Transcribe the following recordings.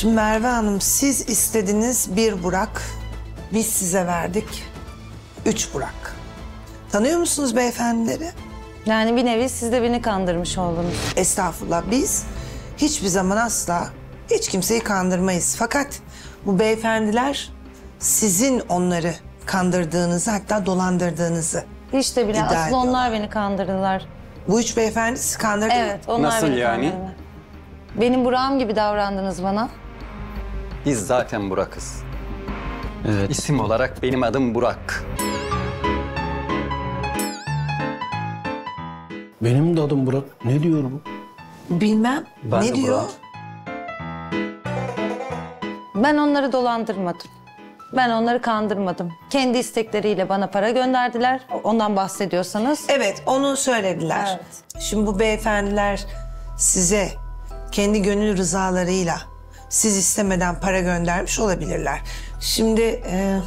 Şimdi Merve Hanım, siz istediniz 1 Burak, biz size verdik 3 Burak. Tanıyor musunuz beyefendileri? Yani bir nevi siz de beni kandırmış oldunuz. Estağfurullah, biz hiçbir zaman asla hiç kimseyi kandırmayız. Fakat bu beyefendiler sizin onları kandırdığınızı, hatta dolandırdığınızı Hiç de bile iddia asıl ediyorlar. onlar beni kandırdılar. Bu 3 beyefendi sizi kandırdı mı? Evet, onlar Nasıl beni yani? kandırdılar. Benim Burak'ım gibi davrandınız bana. Biz zaten Burak'ız. Evet. İsim olarak benim adım Burak. Benim de adım Burak. Ne diyor bu? Bilmem. Ben ne de diyor? Burak. Ben onları dolandırmadım. Ben onları kandırmadım. Kendi istekleriyle bana para gönderdiler. Ondan bahsediyorsanız. Evet, onu söylediler. Evet. Şimdi bu beyefendiler size kendi gönül rızalarıyla siz istemeden para göndermiş olabilirler. Şimdi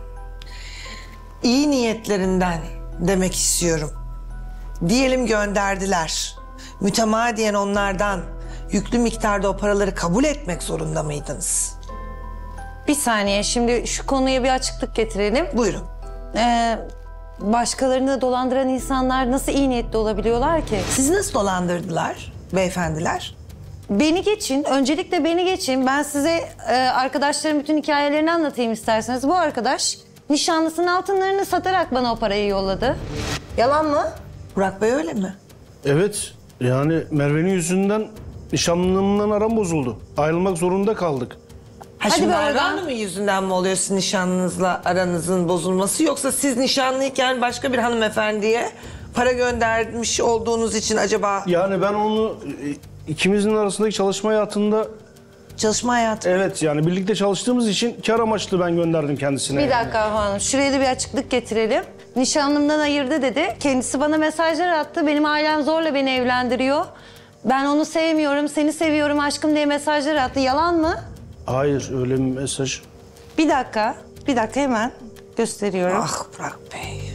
iyi niyetlerinden demek istiyorum. Diyelim gönderdiler. Mütemadiyen onlardan yüklü miktarda o paraları kabul etmek zorunda mıydınız? Bir saniye, şimdi şu konuya bir açıklık getirelim. Buyurun. Başkalarını dolandıran insanlar nasıl iyi niyetli olabiliyorlar ki? Sizi nasıl dolandırdılar beyefendiler? Beni geçin, öncelikle beni geçin. Ben size arkadaşlarım bütün hikayelerini anlatayım isterseniz. Bu arkadaş nişanlısının altınlarını satarak bana o parayı yolladı. Yalan mı? Burak Bey öyle mi? Evet. Yani Merve'nin yüzünden nişanlımdan aram bozuldu. Ayrılmak zorunda kaldık. Ha, Hadi şimdi be Merve oradan. Hanım'ın yüzünden mi oluyor sizin nişanlınızla aranızın bozulması, yoksa siz nişanlıyken başka bir hanımefendiye para göndermiş olduğunuz için acaba Yani ben onu ikimizin arasındaki çalışma hayatında çalışma hayatı? evet yani birlikte çalıştığımız için kar amaçlı ben gönderdim kendisine. Bir dakika hanım, şuraya da bir açıklık getirelim. Nişanlımdan ayırdı dedi. Kendisi bana mesajlar attı. Benim ailem zorla beni evlendiriyor. Ben onu sevmiyorum, seni seviyorum aşkım diye mesajlar attı. Yalan mı? Hayır öyle bir mesaj. Bir dakika hemen gösteriyorum. Ah Burak Bey.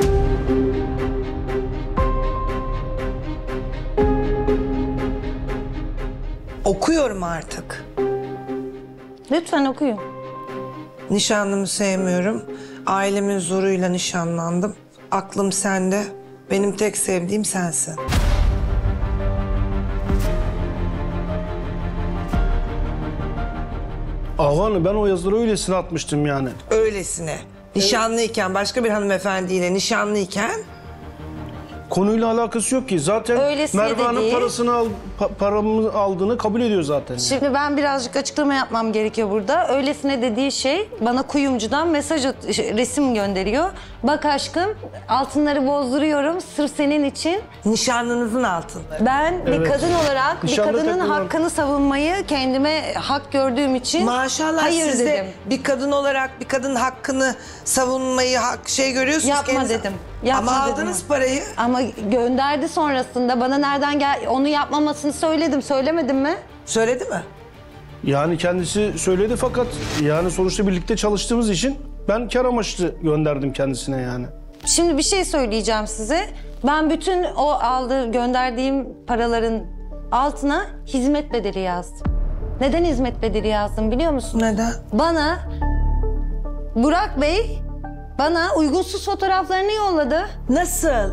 Okuyorum artık. Lütfen okuyun. Nişanlımı sevmiyorum. Ailemin zoruyla nişanlandım. Aklım sende. Benim tek sevdiğim sensin. Avanı ben o yazıları öylesine atmıştım yani. Öylesine. Nişanlıyken, başka bir hanımefendiyle nişanlıyken Konuyla alakası yok ki. Zaten Öylesine Merve Hanım dediği- paramı aldığını kabul ediyor zaten. Şimdi ben birazcık açıklama yapmam gerekiyor burada. Öylesine dediği şey bana kuyumcudan resim gönderiyor. Bak aşkım altınları bozduruyorum sırf senin için. nişanlınızın altınları. Ben bir Evet. kadın olarak Nişanlı bir kadının takılan- hakkını savunmayı kendime hak gördüğüm için Maşallah hayır siz de dedim. bir kadın olarak bir kadının hakkını savunmayı görüyorsunuz. Yapma kendinize. dedim. Yapma Ama dedim. aldınız parayı. Ama gönderdi sonrasında bana onu yapmamasını söyledim. Söylemedim mi? Söyledi mi? Yani kendisi söyledi fakat yani sonuçta birlikte çalıştığımız için ben kar amaçlı gönderdim kendisine yani. Şimdi bir şey söyleyeceğim size. Ben bütün o gönderdiğim paraların altına hizmet bedeli yazdım. Neden hizmet bedeli yazdım biliyor musun? Neden? Bana Burak Bey bana uygunsuz fotoğraflarını yolladı. Nasıl?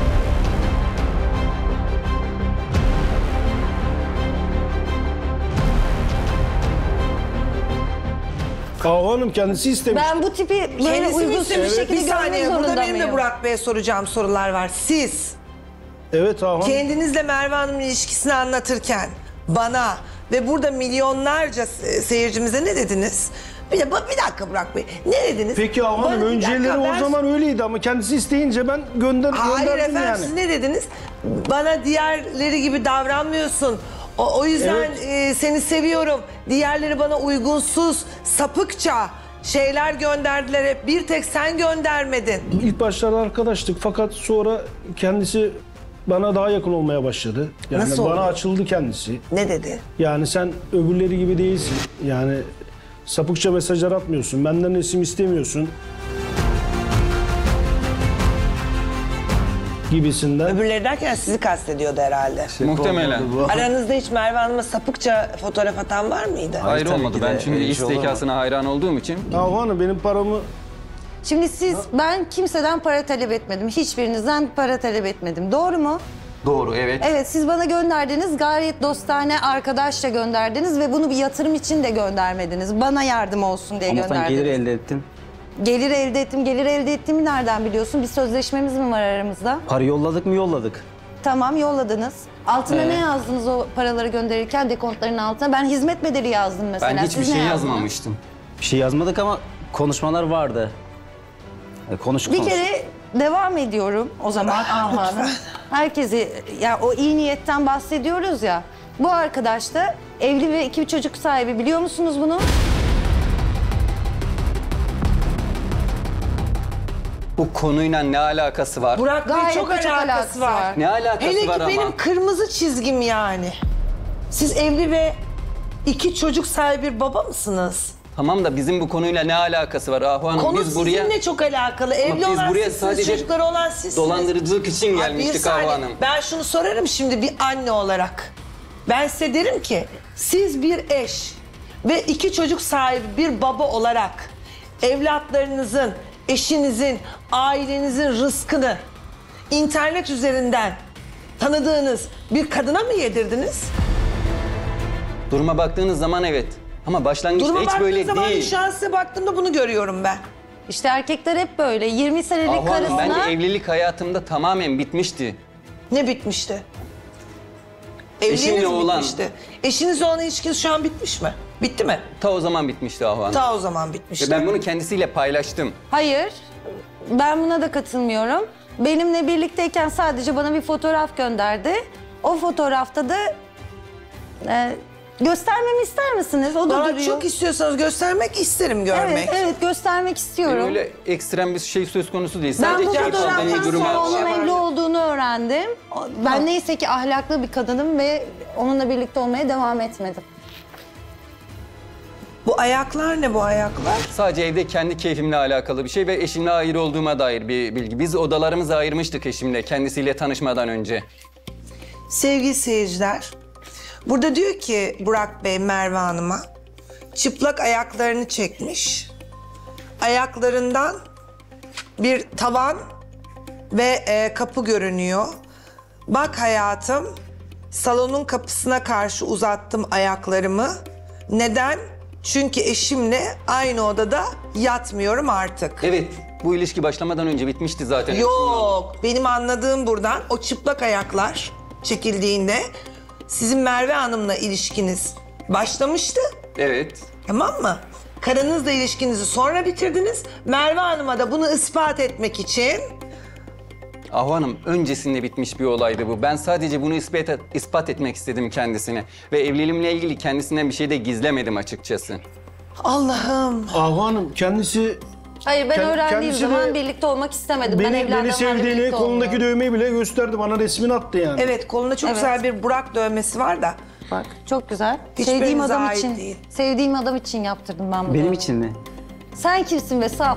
Ağa Hanım kendisi istemiş. Ben bu tipi böyle Kendisi mi uygunsuz bir istemiş? şekilde Bir saniye, görmek burada zorunda benim de mıyım? Burak Bey'e soracağım sorular var. Siz Evet Ağa Hanım. kendinizle Merve Hanım'ın ilişkisini anlatırken bana ve burada milyonlarca seyircimize ne dediniz? Bir dakika Burak Bey, ne dediniz? Peki Ağa Hanım Bana bir önceleri dakika, o ben- zaman öyleydi ama kendisi isteyince ben gönderdim Hayır efendim, yani. siz ne dediniz? Bana diğerleri gibi davranmıyorsun. O yüzden Evet. seni seviyorum. Diğerleri bana uygunsuz, sapıkça şeyler gönderdiler hep. Bir tek sen göndermedin. İlk başlarda arkadaştık fakat sonra kendisi bana daha yakın olmaya başladı. Yani Nasıl bana oluyor? açıldı kendisi. Ne dedi? Yani sen öbürleri gibi değilsin. Yani sapıkça mesajlar atmıyorsun. Benden resim istemiyorsun. gibisinden. Öbürleri derken sizi kastediyordu herhalde. Muhtemelen. Aranızda hiç Merve Hanım'a sapıkça fotoğraf atan var mıydı? Hayır tabii olmadı. ki de Ben çünkü öyle iş şey olamaz. zekasına hayran olduğum için. Ahu Hanım benim paramı Şimdi ben kimseden para talep etmedim. Hiçbirinizden para talep etmedim. Doğru mu? Doğru, evet. Evet, siz bana gönderdiniz. Gayet dostane arkadaşça gönderdiniz ve bunu bir yatırım için de göndermediniz. Bana yardım olsun diye Ama sen gönderdiniz. gelir elde ettin. Gelir elde ettim. Gelir elde ettiğimi nereden biliyorsun? Bir sözleşmemiz mi var aramızda? Para yolladık mı yolladık. Tamam, yolladınız. Altına ne yazdınız o paraları gönderirken dekontların altına? Ben hizmet bedeli yazdım mesela. Ben hiçbir Siz ne şey yazdınız? yazmamıştım. Bir şey yazmadık ama konuşmalar vardı. Konuş. Bir kere devam ediyorum o zaman Ahu Hanım. Herkesi, ya o iyi niyetten bahsediyoruz ya. Bu arkadaş da evli ve 2 çocuk sahibi, biliyor musunuz bunu? Bu konuyla ne alakası var? Burak Bey Gayet çok de çok alakası var. Ne alakası Hele ki var ama? benim kırmızı çizgim yani. Siz evli ve 2 çocuk sahibi bir baba mısınız? Tamam da bizim bu konuyla ne alakası var Ahu Hanım? Konu Biz buraya sizinle çok alakalı. Evli biz olan buraya sizsiniz, sadece çocukları olan sizsiniz. dolandırıcılık için Abi, bir gelmiştik saniye. Ahu Hanım. Ben şunu sorarım şimdi bir anne olarak. Ben size derim ki siz bir eş ve 2 çocuk sahibi bir baba olarak evlatlarınızın, eşinizin, ailenizin rızkını internet üzerinden tanıdığınız bir kadına mı yedirdiniz? Duruma baktığınız zaman evet. Ama başlangıçta Duruma hiç baktığınız böyle zaman değil. şu an size baktığımda bunu görüyorum ben. İşte erkekler hep böyle. 20 senelik Ahu Hanım, ben karısına... de evlilik hayatımda tamamen bitmişti. Ne bitmişti? Eşimle Evliliğiniz mi olan. bitmişti? Eşinizle olan ilişkiniz şu an bitmiş mi? Bitti mi? Ta o zaman bitmişti Ahu Hanım. Ta o zaman bitmişti. Ve ben bunu kendisiyle paylaştım. Hayır, ben buna da katılmıyorum. Benimle birlikteyken sadece bana bir fotoğraf gönderdi. O fotoğrafta da göstermemi ister misiniz? O da Daha duruyor. çok istiyorsanız göstermek isterim görmek. Evet, göstermek istiyorum. Öyle ekstrem bir şey söz konusu değil. Ben bu Sadece fotoğraftan medeni duruma... sonra onun Şey evli var. olduğunu öğrendim. Ben neyse ki ahlaklı bir kadınım ve onunla birlikte olmaya devam etmedim. Bu ayaklar ne bu ayaklar? Sadece evde kendi keyfimle alakalı bir şey ve eşimle ayrı olduğuma dair bir bilgi. Biz odalarımızı ayırmıştık eşimle kendisiyle tanışmadan önce. Sevgili seyirciler, burada diyor ki Burak Bey Merve Hanım'a çıplak ayaklarını çekmiş. Ayaklarından bir tavan ve kapı görünüyor. Bak hayatım, salonun kapısına karşı uzattım ayaklarımı. Neden? Çünkü eşimle aynı odada yatmıyorum artık. Evet, bu ilişki başlamadan önce bitmişti zaten. Yok, benim anladığım buradan o çıplak ayaklar çekildiğinde sizin Merve Hanım'la ilişkiniz başlamıştı. Evet. Tamam mı? Karınızla ilişkinizi sonra bitirdiniz. Merve Hanım'a da bunu ispat etmek için Ahu Hanım, öncesinde bitmiş bir olaydı bu. Ben sadece bunu ispat etmek istedim kendisine. Ve evliliğimle ilgili kendisinden bir şey de gizlemedim açıkçası. Allah'ım. Ahu Hanım kendisi Hayır, ben öğrendiğim kendisi zaman de birlikte olmak istemedim. Ben beni evlendim, sevdiğini, kolundaki dövmeyi bile gösterdi. Bana resmini attı yani. Evet, kolunda çok Evet. güzel bir Burak dövmesi var da. Bak, çok güzel. Hiçbirinize Sevdiğim adam ait için, değil. sevdiğim adam için yaptırdım ben bunu. Benim için mi? Sen kimsin be sap?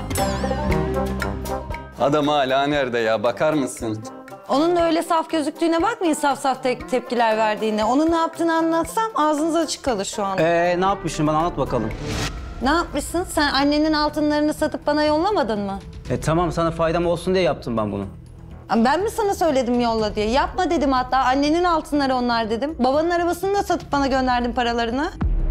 Adam hala nerede ya? Bakar mısın? Onun da öyle saf gözüktüğüne bakmayın, saf saf tepkiler verdiğine. Onun ne yaptığını anlatsam ağzınız açık kalır şu an. Ne yapmışsın bana anlat bakalım. Ne yapmışsın? Sen annenin altınlarını satıp bana yollamadın mı? Tamam sana faydam olsun diye yaptım ben bunu. Ben mi sana söyledim yolla diye? Yapma dedim hatta. Annenin altınları onlar dedim. Babanın arabasını da satıp bana gönderdin paralarını.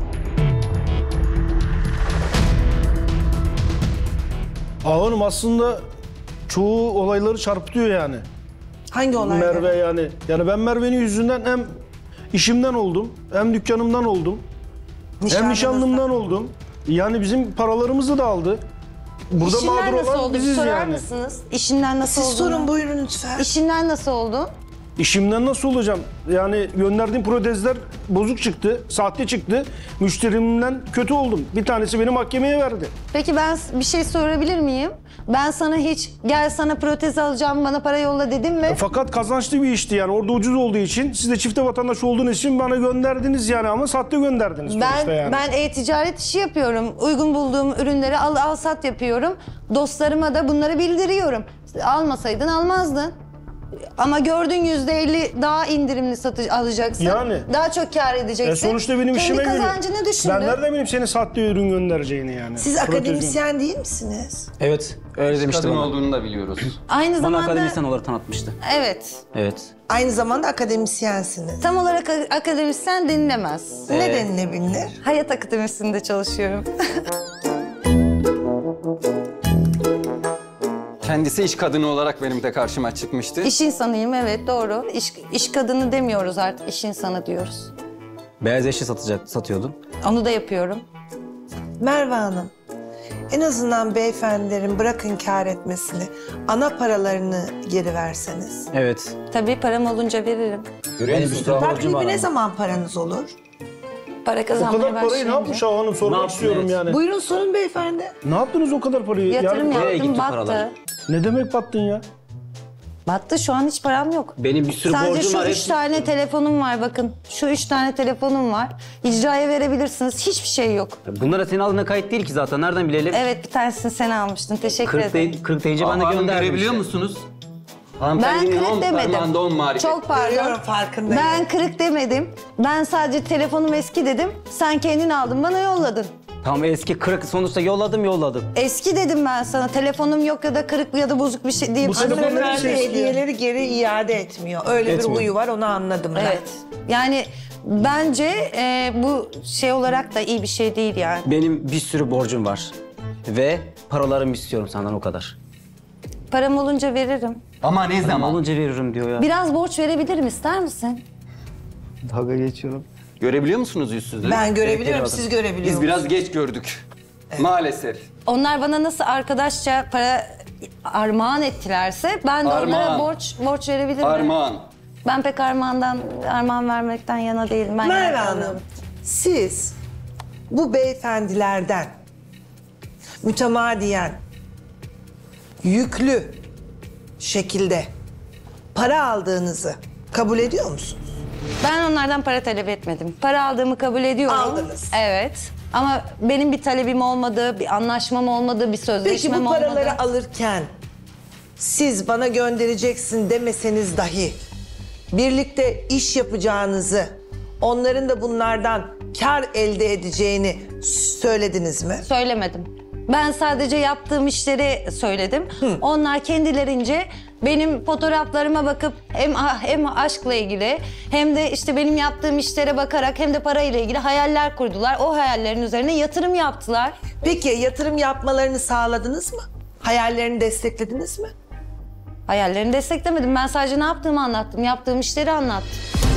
Ahu Hanım aslında çoğu olayları çarpıtıyor yani. Hangi olay? Merve yani. Yani ben Merve'nin yüzünden hem işimden oldum, hem dükkanımdan oldum, hem nişanlımdan oldum. Yani bizim paralarımızı da aldı. Burada İşinden mağdur nasıl olan oldu? biziz Sorar yani. mısınız? İşinden nasıl Siz olduğunu? sorun buyurun lütfen. İşinden nasıl oldu? İşimden nasıl olacağım? Yani gönderdiğim protezler bozuk çıktı, sahte çıktı. Müşterimden kötü oldum. Bir tanesi beni mahkemeye verdi. Peki ben bir şey sorabilir miyim? Ben sana hiç gel sana protez alacağım bana para yolla dedim mi? Fakat kazançlı bir işti yani. Orada ucuz olduğu için, siz de çifte vatandaş olduğunuz için bana gönderdiniz yani ama sahte gönderdiniz sonuçta yani. Ben e-ticaret işi yapıyorum. Uygun bulduğum ürünleri al sat yapıyorum. Dostlarıma da bunları bildiriyorum. Almasaydın almazdın. Ama gördün %50 daha indirimli alacaksın. Yani. Daha çok kâr edeceksin. Sonuçta benim işime Kendi geliyor. kazancını düşündü. Ben nereden bileyim senin sahte ürün göndereceğini yani? Siz Protez akademisyen değil misiniz? Evet, öyle demişti Kadın bana. olduğunu da biliyoruz. Aynı Bana zamanda... akademisyen olarak tanıtmıştı. Evet. Evet. Aynı zamanda akademisyensiniz. Tam olarak akademisyen denilemez. Ne denilebilir? Hayat akademisinde çalışıyorum. Kendisi iş kadını olarak benim de karşıma çıkmıştı. İş insanıyım, evet doğru. İş kadını demiyoruz artık, iş insanı diyoruz. Beyaz eşya satıyordum. Onu da yapıyorum. Merve Hanım, en azından beyefendilerin bırakın kâr etmesini, ana paralarını geri verseniz. Evet. Tabii param olunca veririm. Benim bir sürü borcum var Takribi ne ama. zaman paranız olur? Para O kazanmaya kadar parayı ne başlayınca. yapmış Hava Hanım Ne sormak yaptın, istiyorum evet. yani. Buyurun sorun beyefendi. Ne yaptınız o kadar parayı? Yatırım Yani, nereye yaptım, gitti battı. paralar? ne demek battın ya? Battı, şu an hiç param yok. Benim bir sürü Sadece borcum şu var. 3 tane telefonum var bakın. Şu 3 tane telefonum var. İcraya verebilirsiniz, hiçbir şey yok. Bunlar da senin aldığına kayıt değil ki zaten. Nereden bilelim? Evet, bir tanesini sen almıştın, teşekkür 40, ederim. 40 deyince ben de Hanım gönderdim görebiliyor işte. musunuz? Ben Hanımefendinin kırık parmağında 10 demedim. marifet. Çok pardon. Görüyorum, farkındayım. Ben kırık demedim. Ben sadece telefonum eski dedim. Sen kendin aldın, bana yolladın. Tam eski 40 sonuçta yolladım. Eski dedim ben sana. Telefonum yok ya da kırık ya da bozuk bir şey değil. Bu telefon nereye Hanımefendi şey hediyeleri geri iade etmiyor. Öyle bir Etmiyor. huyu var, onu anladım ben. Evet. Yani bence bu şey olarak da iyi bir şey değil yani. Benim bir sürü borcum var. Ve paralarımı istiyorum senden o kadar. Param olunca veririm. Ama ne Ama zaman? olunca veririm diyor ya. Biraz borç verebilirim, ister misin? Dalga geçiyorum. Görebiliyor musunuz yüzsüzlüğü? Ben görebiliyorum, Bekleyin siz görebiliyor Biz musunuz? biraz geç gördük. Maalesef. Onlar bana nasıl arkadaşça para armağan ettilerse ben de onlara Armağan. borç verebilirim. Armağan. Ben pek armağan vermekten yana değilim. Ben Merve yana Hanım, kalıyorum. siz bu beyefendilerden mütemadiyen yüklü şekilde para aldığınızı kabul ediyor musunuz? Ben onlardan para talep etmedim. Para aldığımı kabul ediyorum. Aldınız. Evet. Ama benim bir talebim olmadı, bir anlaşmam olmadı, bir Peki sözleşmem bu olmadı. paraları alırken siz bana göndereceksin demeseniz dahi birlikte iş yapacağınızı, onların da bunlardan kar elde edeceğini söylediniz mi? Söylemedim. Ben sadece yaptığım işleri söyledim. Onlar kendilerince benim fotoğraflarıma bakıp hem aşkla ilgili hem de işte benim yaptığım işlere bakarak hem de parayla ilgili hayaller kurdular. O hayallerin üzerine yatırım yaptılar. Peki yatırım yapmalarını sağladınız mı? Hayallerini desteklediniz mi? Hayallerini desteklemedim. Ben sadece ne yaptığımı anlattım. Yaptığım işleri anlattım.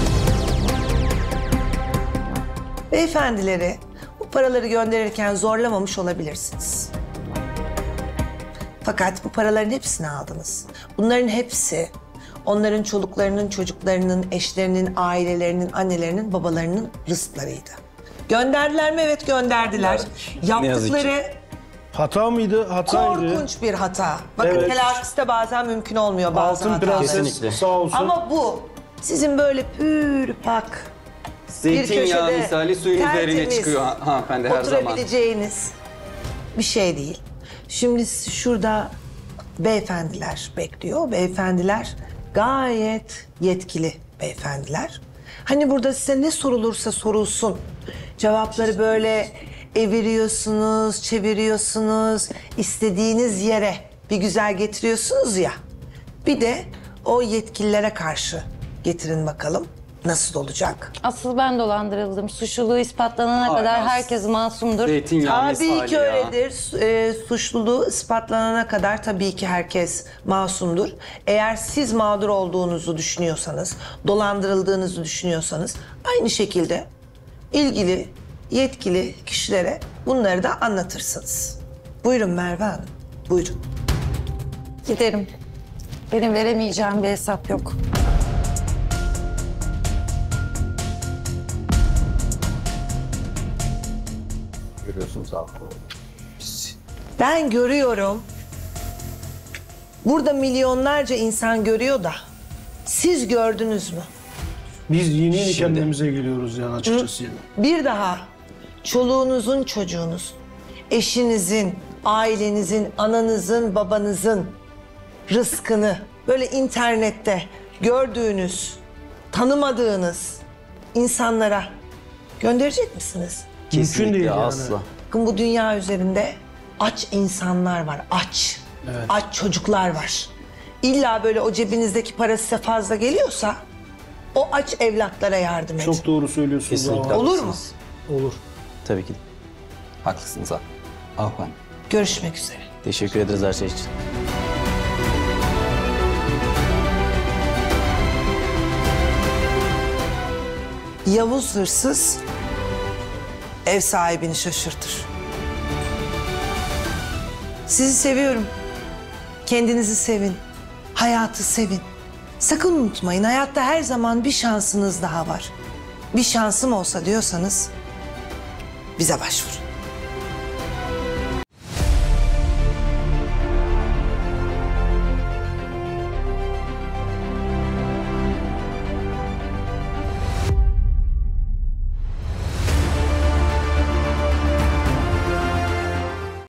Beyefendileri bu paraları gönderirken zorlamamış olabilirsiniz. Fakat bu paraların hepsini aldınız. Bunların hepsi onların çoluklarının, çocuklarının, eşlerinin, ailelerinin, annelerinin, babalarının rızklarıydı. Gönderdiler mi? Evet gönderdiler. Yaptıkları Hata mıydı? Hataydı. korkunç bir hata. Bakın Evet. telafisi de bazen mümkün olmuyor bazı Altın hatalar. Prenses Kesinlikle. sağ olsun. Ama bu sizin böyle pür pak Zeytinyağı köşede misali suyun üzerine tertemiz çıkıyor hanımefendi her zaman. oturabileceğiniz bir şey değil. Şimdi şurada beyefendiler bekliyor. Beyefendiler gayet yetkili beyefendiler. Hani burada size ne sorulursa sorulsun. Cevapları böyle eviriyorsunuz, çeviriyorsunuz. İstediğiniz yere bir güzel getiriyorsunuz ya. Bir de o yetkililere karşı getirin bakalım nasıl olacak. Asıl ben dolandırıldım. Suçluluğu ispatlanana kadar Aynen. herkes masumdur. Zeytinyağı Tabii misali ki ya. öyledir. Suçluluğu ispatlanana kadar tabii ki herkes masumdur. Eğer siz mağdur olduğunuzu düşünüyorsanız, dolandırıldığınızı düşünüyorsanız aynı şekilde ilgili yetkili kişilere bunları da anlatırsınız. Buyurun Merve Hanım, buyurun. Giderim. Benim veremeyeceğim bir hesap yok. Ben görüyorum. Burada milyonlarca insan görüyor da siz gördünüz mü? Biz yeni kendimize geliyoruz yani açıkçası. Yani. Bir daha çoluğunuzun, çocuğunuz, eşinizin, ailenizin, ananızın, babanızın rızkını böyle internette gördüğünüz, tanımadığınız insanlara gönderecek misiniz? Mümkün değil yani. asla. Bakın bu dünya üzerinde aç insanlar var, aç. Aç çocuklar var. İlla böyle o cebinizdeki para size fazla geliyorsa o aç evlatlara yardım edin. Çok doğru söylüyorsunuz. Kesinlikle. Olur mu? haklısınız. Olur. Tabii ki de. Haklısınız Ahu Hanım. Görüşmek üzere. Teşekkür ederiz her şey için. Yavuz hırsız ev sahibini şaşırtır. Sizi seviyorum. Kendinizi sevin. Hayatı sevin. Sakın unutmayın, hayatta her zaman bir şansınız daha var. Bir şansım olsa diyorsanız bize başvurun.